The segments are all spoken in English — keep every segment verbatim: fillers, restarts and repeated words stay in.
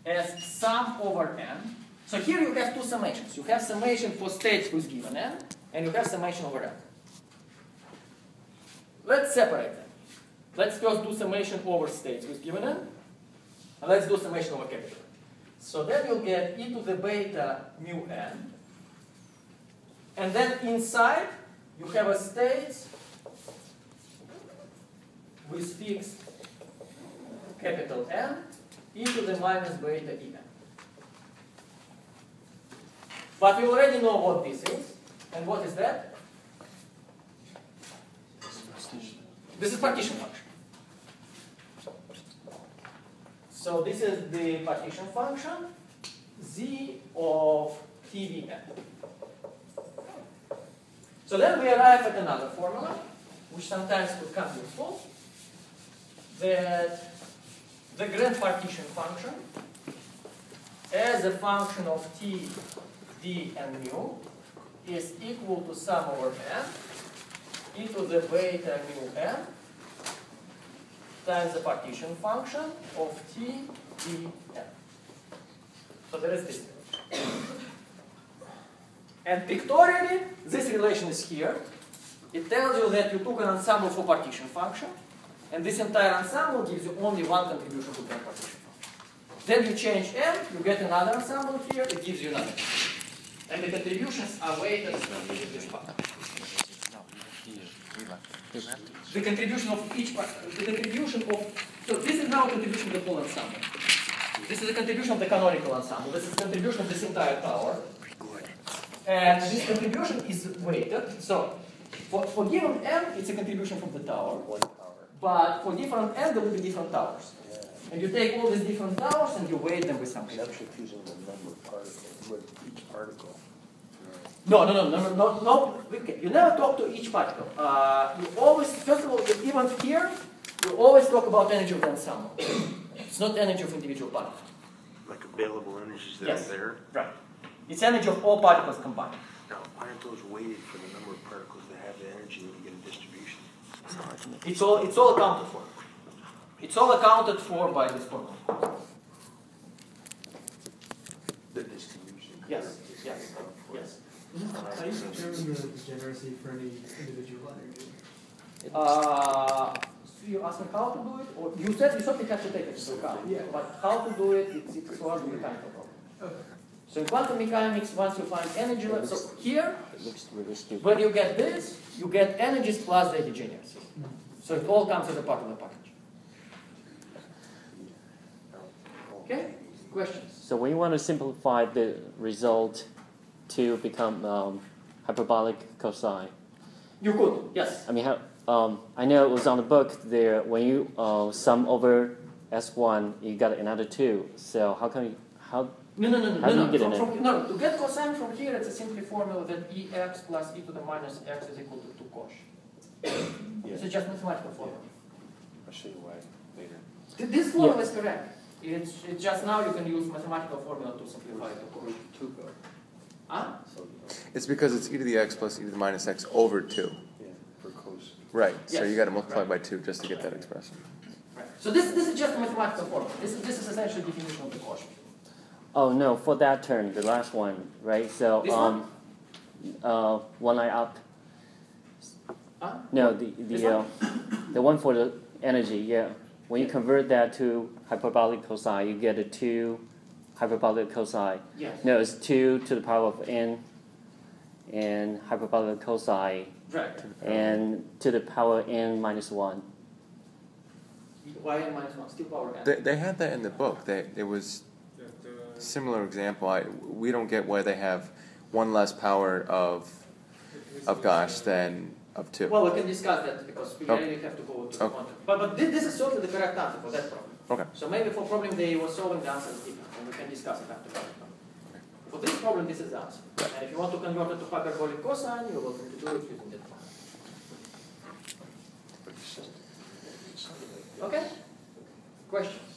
as sum over n. So here you have two summations. You have summation for states with given n, and you have summation over n. Let's separate them. Let's first do summation over states with given n, and let's do summation over capital. So then you'll get e to the beta mu n, and then inside you have a state with fixed capital N, e to the minus beta en. But we already know what this is. And what is that? This is partition function. So this is the partition function z of T V n. So then we arrive at another formula, which sometimes could come useful, that the grand partition function as a function of t, d, and mu is equal to sum over n e to the beta mu n times the partition function of t, d, n. So there is this. And pictorially, this relation is here. It tells you that you took an ensemble for partition function, and this entire ensemble gives you only one contribution to grand partition function. Then you change n, you get another ensemble here, it gives you another. And the contributions are weighted in this part. The contribution of each part, the contribution of, so this is now a contribution of the whole ensemble. This is a contribution of the canonical ensemble. This is a contribution of this entire tower. And this contribution is weighted. So for, for given n, it's a contribution from the tower. But for different n, there will be different towers. And you take all these different towers and you weight them with something. Substituting the number of particles with each particle. No, no, no, no, no, no. Okay. You never talk to each particle. Uh, you always, first of all, even here, you always talk about energy of the ensemble. It's not energy of individual particles. Like available energies that Yes. are there? Right. It's energy of all particles combined. Now, why aren't those weighted for the number of particles that have the energy when you get a distribution? It's all, it's all accounted for. It's all accounted for by this formula. The distribution. Yes, yes, yes. How do you determine the degeneracy for any individual energy? Uh, so you ask me how to do it, or you said you certainly have to take it into account. Yeah. But how to do it, it's, it's sort of a mechanical problem. Okay. So in quantum mechanics, once you find energy level, so here, It looks really stupid. when you get this, you get energies plus the degeneracy. So it all comes as a part of the package. Okay? Questions? So when you want to simplify the result to become um, hyperbolic cosine, You could, yes. I mean, how, um, I know it was on the book there. When you uh, sum over S one, you got another two. So how can you how? No, no, no, no, How do no, you no. get From, an from, no. To get cosine from here, it's a simple formula that ex plus e to the minus x is equal to two cos. This is just mathematical formula. I'll show you why later. Th- This formula is correct. It's, it's just now you can use mathematical formula to simplify it to cos. Two go. Huh? So, It's because it's e to the x plus e to the minus x over two. yeah, for cos. Right, so Yes. you got to multiply Right. by two just to get that expression. Right. So this, this is just a mathematical formula. This is, this is essentially definition of the quotient. Oh no, for that term, the last one, right? So This um, uh, one line up. Huh? No, the This the uh, one? the one for the energy, yeah. When you convert that to hyperbolic cosine, you get a two hyperbolic cosine. Yes. No, it's two to the power of n, and hyperbolic cosine, Right. and to the power n minus one. Y n minus one, still power n. They, they had that in the book. They, it was a similar example. I, we don't get why they have one less power of of gosh than of two. Well, we can discuss that because we Okay. really have to go to the Okay. quantum. But, but this, this is certainly the correct answer for that problem. Okay. So maybe for problem they were solving, the answer is different, and we can discuss it after that. For this problem, this is the answer. And if you want to convert it to hyperbolic cosine, you're welcome to do it using that formula. Okay? Questions?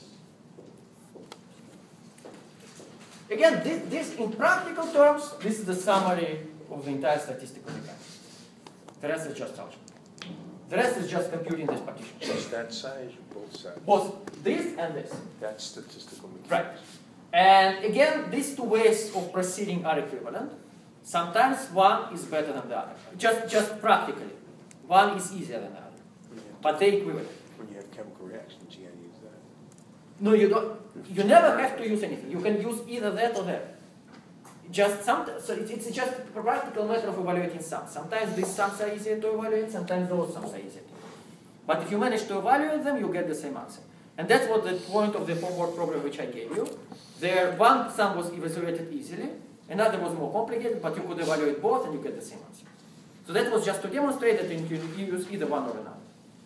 Again, this, this in practical terms, this is the summary of the entire statistical mechanics. The rest is just algebra. The rest is just computing this partition. Just that size or both sides? Both this and this. That's statistical mechanics. Right. And again, these two ways of proceeding are equivalent. Sometimes one is better than the other. Just, just practically. One is easier than the other. But they're equivalent. When you have chemical reactions, you gotta use that. No, you don't. You never have to use anything. You can use either that or that. Just some, so it's, it's just a practical matter of evaluating sums. Sometimes these sums are easier to evaluate, sometimes those sums are easier to evaluate. But if you manage to evaluate them, you get the same answer. And that's what the point of the homework problem which I gave you. There, one sum was evaluated easily, another was more complicated, but you could evaluate both and you get the same answer. So that was just to demonstrate that you can use either one or another.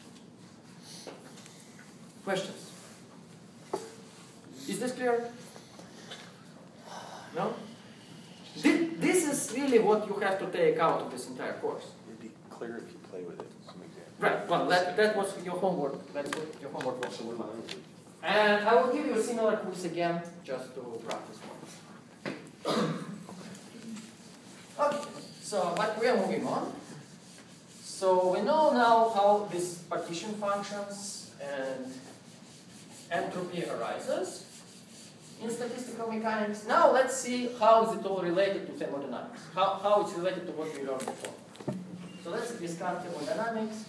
Questions? Is this clear? No? This, this is really what you have to take out of this entire course. It'd be clear if you play with it. Some examples. Right, well, that, that was your homework. That's what your homework was. And I will give you a similar quiz again, just to practice more. Okay, so, but we are moving on. So we know now how these partition functions and entropy arises in statistical mechanics. Now let's see how is it all related to thermodynamics. How, how it's related to what we learned before. So let's discuss thermodynamics.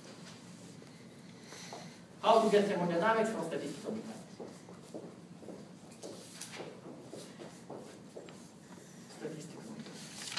How to get thermodynamics from statistical mechanics. Statistical mechanics.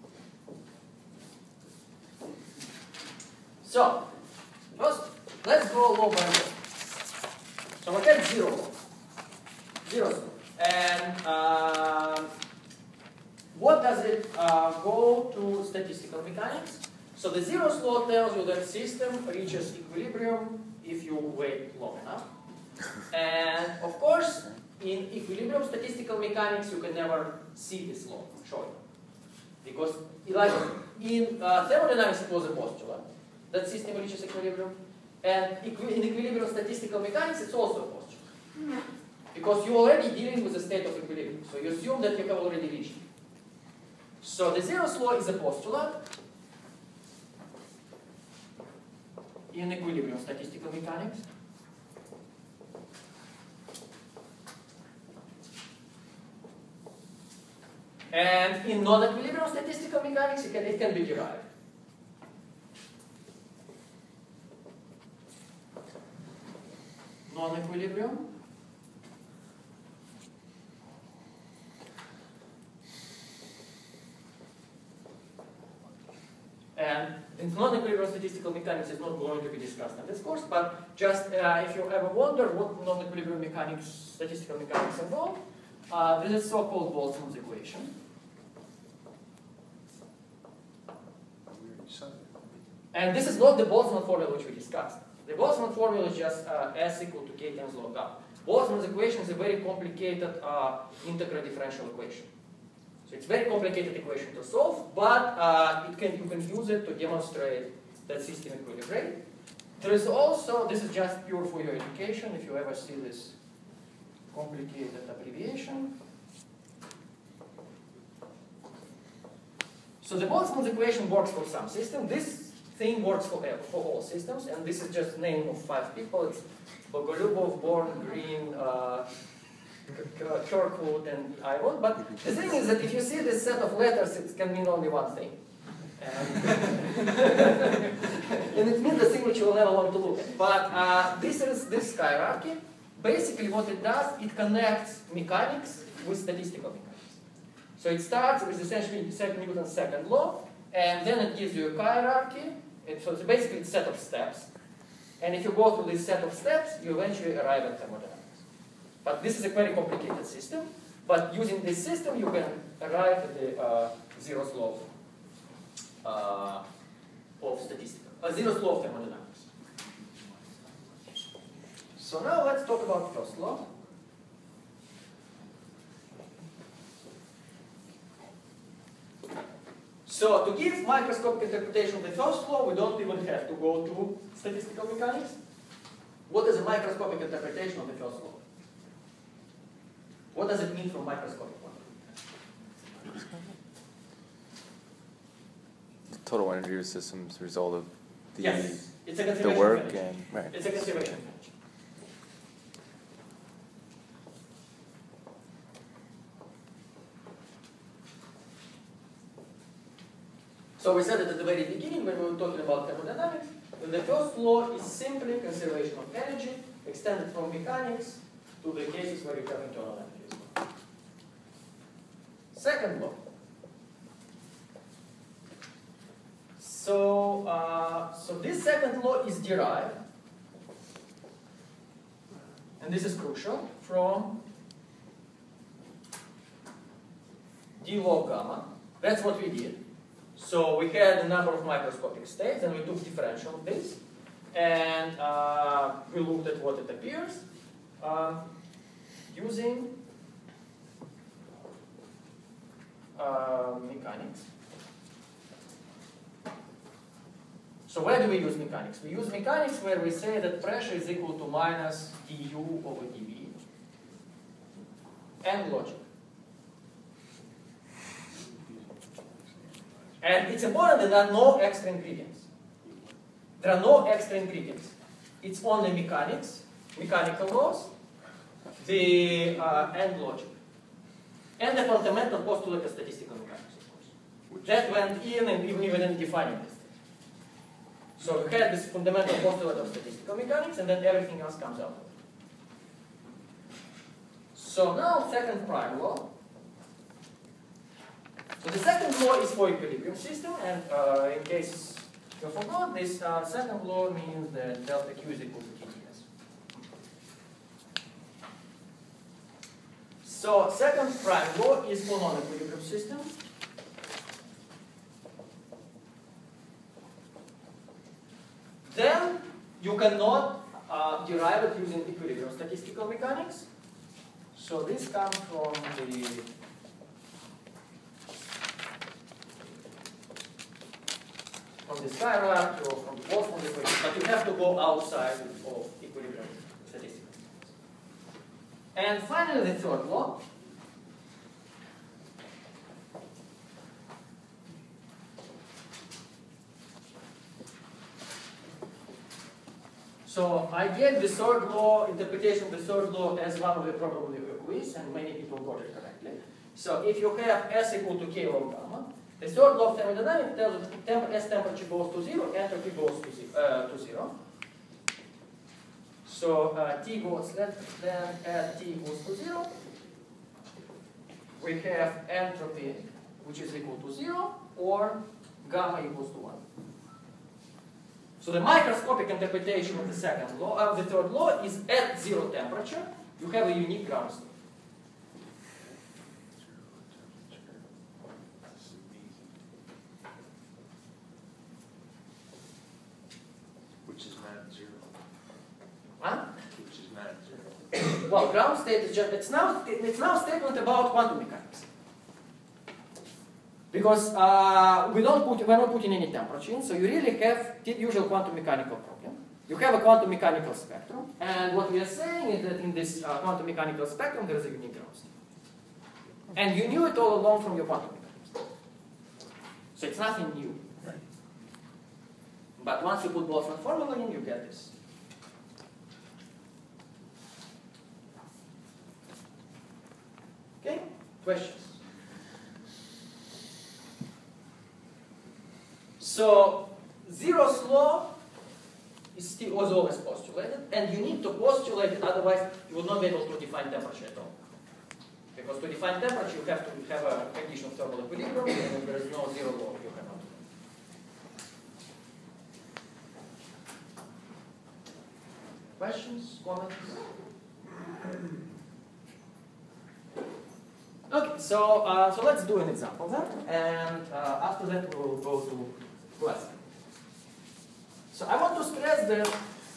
So, first, let's go law by law. So we get zero law. Zero law. And uh, what does it uh, go to statistical mechanics? So the zeroth law tells you that system reaches equilibrium if you wait long enough. And of course, in equilibrium statistical mechanics, you can never see this law showing. Because like in uh, thermodynamics, it was a postulate that system reaches equilibrium. And equi in equilibrium statistical mechanics, it's also a postulate. Because you're already dealing with a state of equilibrium. So you assume that you have already reached it. So the zeroth law is a postulate in equilibrium statistical mechanics. And in non-equilibrium statistical mechanics, it can, it can be derived. Non-equilibrium. And in non-equilibrium statistical mechanics is not going to be discussed in this course, but just uh, if you ever wonder what non-equilibrium mechanics, statistical mechanics involve, uh, this is so-called Boltzmann's equation. And this is not the Boltzmann formula which we discussed. The Boltzmann formula is just uh, S equal to K times log R. Boltzmann's equation is a very complicated uh, integral differential equation. So it's a very complicated equation to solve, but uh, it can, you can use it to demonstrate that system equilibrate. There is also, this is just pure for your education, if you ever see this complicated abbreviation. So the Boltzmann's equation works for some system. This thing works for, for all systems, and this is just name of five people. It's Bogolubov, Born, Green, uh, Kirkwood, and Ivan. But the thing is that if you see this set of letters, it can mean only one thing. And, and it means the thing which you will never want to look at. But uh, this is this hierarchy. Basically what it does, it connects mechanics with statistical mechanics. So it starts with essentially Newton's second law, and then it gives you a hierarchy. And so it's basically a set of steps. And if you go through this set of steps, you eventually arrive at thermodynamics. But this is a very complicated system. But using this system, you can arrive at the uh, zeroth law uh, of statistical, uh, zeroth law of thermodynamics. So now let's talk about first law. So to give microscopic interpretation of the first law, we don't even have to go to statistical mechanics. What is a microscopic interpretation of the first law? What does it mean from microscopic point of view? The total energy of the system is a result of the, yes, it's a the conservation work function. and right. It's a conservation function. So we said it at the very beginning when we were talking about thermodynamics, that the first law is simply conservation of energy, extended from mechanics to the cases where you have internal energy. Second law. So, uh, so this second law is derived, and this is crucial, from d log gamma. That's what we did. So we had a number of microscopic states, and we took differential of this, and uh, we looked at what it appears uh, using uh, mechanics. So where do we use mechanics? We use mechanics where we say that pressure is equal to minus du over dv, and logic. And it's important that there are no extra ingredients. There are no extra ingredients. It's only mechanics, mechanical laws, the uh, and logic, and the fundamental postulate of statistical mechanics, of course. That went in and even even in defining this. So we had this fundamental postulate of statistical mechanics, and then everything else comes out. So now, second prime law. So the second law is for equilibrium system, and uh, in case you forgot, this uh, second law means that delta Q is equal to T T S. So second prime law is for non-equilibrium system. Then you cannot uh, derive it using equilibrium statistical mechanics. So this comes from the from this hierarchy or from the Boltzmann equation, but you have to go outside of equilibrium statistics. And finally, the third law. So I gave the third law, interpretation of the third law as one of the probability quiz, and many people got it correctly. So if you have S equal to K log gamma, the third law of thermodynamics tells that temp as temperature goes to zero, entropy goes to, ze uh, to zero. So uh, T goes, let then at T goes to zero, we have entropy which is equal to zero, or gamma equals to one. So the microscopic interpretation of the second law, of the third law, is at zero temperature, you have a unique ground state. Which is not zero. Huh? Which is not zero. Well, ground state is just, it's now, it's now a statement about quantum mechanics. Because uh, we don't put, we're not putting any temperature in, so you really have the usual quantum mechanical problem. You have a quantum mechanical spectrum, and what we are saying is that in this uh, quantum mechanical spectrum there is a unique ground state. And you knew it all along from your quantum mechanics. So it's nothing new. But once you put Boltzmann formula in, you get this. Okay? Questions? So, Zero's law is still, was always postulated, and you need to postulate it, otherwise you will not be able to define temperature at all. Because to define temperature, you have to have a condition of thermal equilibrium, and if there is no zero law, you cannot. Questions? Comments? Okay, so uh, so let's do an example then, and uh, after that we will go to class. So I want to stress that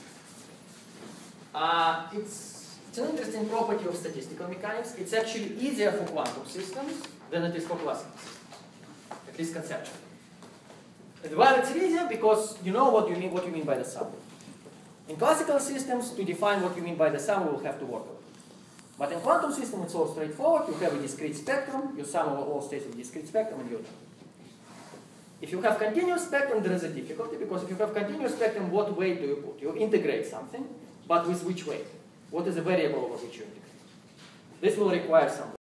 uh, it's, it's an interesting property of statistical mechanics. It's actually easier for quantum systems than it is for classical systems, at least conceptually. And why it's easier? Because you know what you mean, what you mean by the sum. In classical systems, to define what you mean by the sum, we will have to work on it. But in quantum system, it's all straightforward. You have a discrete spectrum, you sum over all states of the discrete spectrum, and you're done. If you have continuous spectrum, there is a difficulty, because if you have continuous spectrum, what weight do you put? You integrate something, but with which weight? What is the variable over which you integrate? This will require some